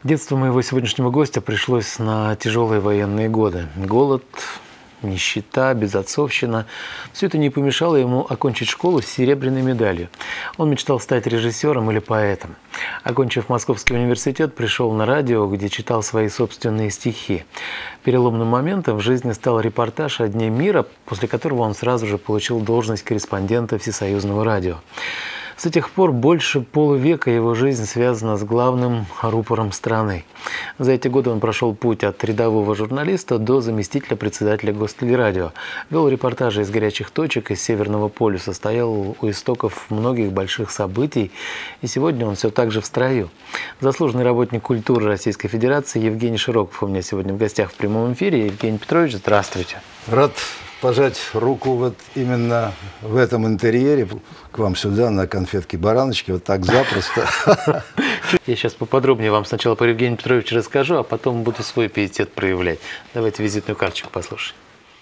Детство моего сегодняшнего гостя пришлось на тяжелые военные годы. Голод, нищета, безотцовщина – все это не помешало ему окончить школу с серебряной медалью. Он мечтал стать режиссером или поэтом. Окончив Московский университет, пришел на радио, где читал свои собственные стихи. Переломным моментом в жизни стал репортаж о Дне мира, после которого он сразу же получил должность корреспондента Всесоюзного радио. С тех пор больше полувека его жизнь связана с главным рупором страны. За эти годы он прошел путь от рядового журналиста до заместителя председателя Гостелерадио. Вел репортажи из горячих точек, из Северного полюса, стоял у истоков многих больших событий. И сегодня он все так же в строю. Заслуженный работник культуры Российской Федерации Евгений Широков у меня сегодня в гостях в прямом эфире. Евгений Петрович, здравствуйте. Рад пожать руку вот именно в этом интерьере к вам сюда на конфетки-бараночки, вот так запросто. Я сейчас поподробнее вам сначала про Евгения Петровича расскажу, а потом буду свой пиетет проявлять. Давайте визитную карточку послушаем.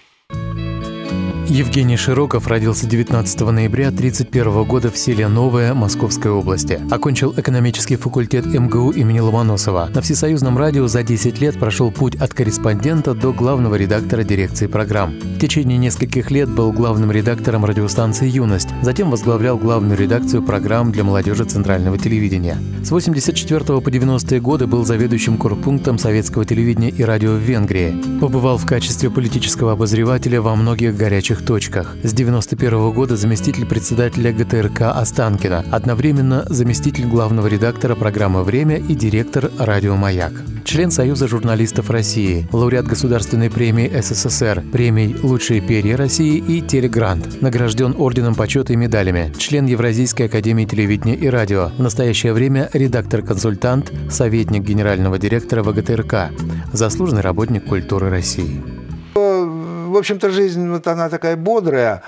Евгений Широков родился 19 ноября 1931 года в селе Новое Московской области. Окончил экономический факультет МГУ имени Ломоносова. На Всесоюзном радио за 10 лет прошел путь от корреспондента до главного редактора дирекции программ. В течение нескольких лет был главным редактором радиостанции «Юность». Затем возглавлял главную редакцию программ для молодежи Центрального телевидения. С 1984 по 90-е годы был заведующим корпунктом советского телевидения и радио в Венгрии. Побывал в качестве политического обозревателя во многих горячих точках. С 1991 года заместитель председателя ГТРК Останкино, одновременно заместитель главного редактора программы «Время» и директор радио «Маяк». Член Союза журналистов России, лауреат Государственной премии СССР, премий «Лучшие перья России» и «Телегрант». Награжден орденом почета и медалями. Член Евразийской академии телевидения и радио. В настоящее время редактор-консультант, советник генерального директора ВГТРК. Заслуженный работник культуры России. В общем-то, жизнь вот она такая бодрая,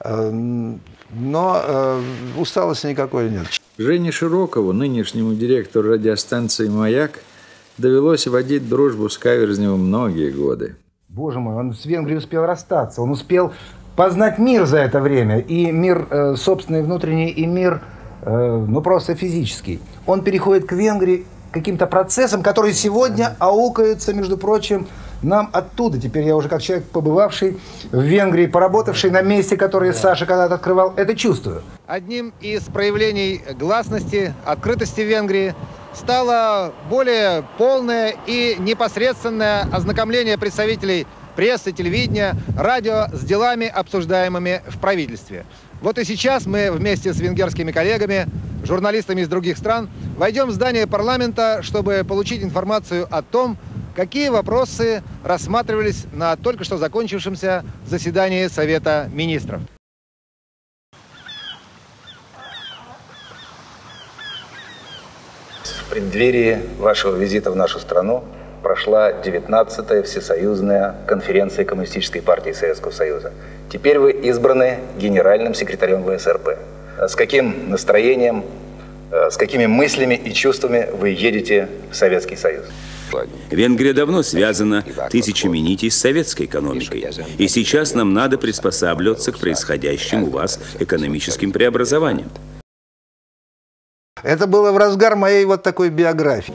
но усталости никакой нет. Жене Широкову, нынешнему директору радиостанции «Маяк», довелось водить дружбу с Каверзневым многие годы. Боже мой, он с Венгрией успел расстаться, он успел познать мир за это время, и мир собственный, внутренний, и мир, ну, просто физический. Он переходит к Венгрии каким-то процессом, который сегодня аукается, между прочим, нам оттуда. Теперь я уже как человек, побывавший в Венгрии, поработавший на месте, которое Саша когда-то открывал, это чувствую. Одним из проявлений гласности, открытости Венгрии стало более полное и непосредственное ознакомление представителей прессы, телевидения, радио с делами, обсуждаемыми в правительстве. Вот и сейчас мы вместе с венгерскими коллегами, журналистами из других стран, войдем в здание парламента, чтобы получить информацию о том, какие вопросы рассматривались на только что закончившемся заседании Совета министров. В преддверии вашего визита в нашу страну прошла 19-я Всесоюзная конференция Коммунистической партии Советского Союза. Теперь вы избраны генеральным секретарем ВСРП. С каким настроением, с какими мыслями и чувствами вы едете в Советский Союз? Венгрия давно связана тысячами нитей с советской экономикой. И сейчас нам надо приспосабливаться к происходящим у вас экономическим преобразованиям. Это было в разгар моей вот такой биографии.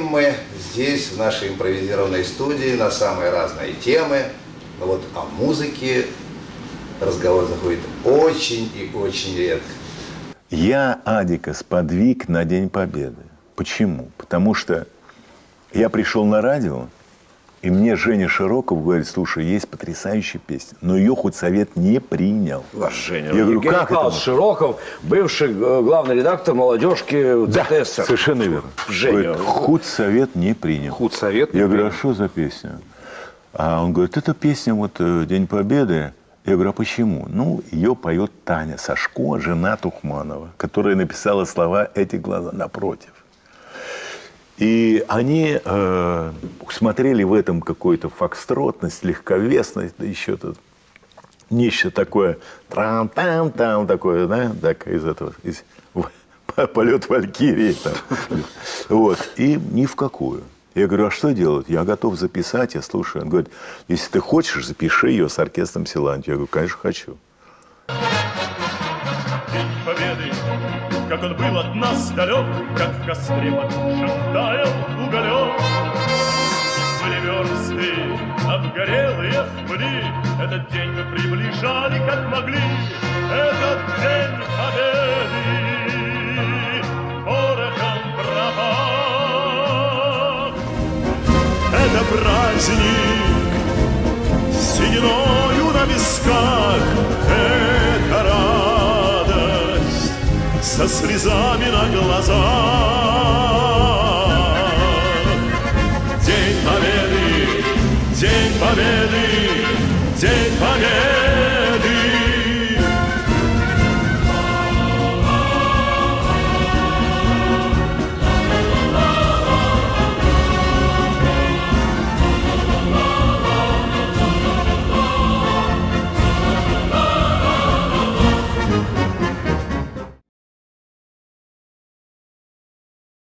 мы здесь, в нашей импровизированной студии, на самые разные темы. Но вот о музыке разговор заходит очень и очень редко. Я Адика сподвиг на День Победы. Почему? Потому что я пришел на радио, и мне Женя Широков говорит: слушай, есть потрясающая песня, но ее худсовет не принял. Ваш Женя. Я говорю, как это? Широков, бывший главный редактор молодежки ДТС. Совершенно верно. Женя. Говорит, худсовет не принял. Худсовет? Я говорю, а что за песня? А он говорит, это песня вот День Победы. Я говорю, а почему? Ну, ее поет Таня Сашко, жена Тухманова, которая написала слова «Эти глаза напротив». И они смотрели в этом какую-то фокстротность, легковесность, да еще тут нечто такое, трам-там-там такое, да, так из этого, полет Валькирии там. Вот, и ни в какую. Я говорю, а что делать? Я готов записать, я слушаю. Он говорит, если ты хочешь, запиши ее с оркестром Силантьев. Я говорю, конечно, хочу. День Победы, как он был от нас далек, как в костре потушен таял уголек. Были версты обгорелые в пыли, этот день мы приближали, как могли. Этот день Победы порохом пропах. Это праздник с сединою на висках, это радость со слезами на глазах.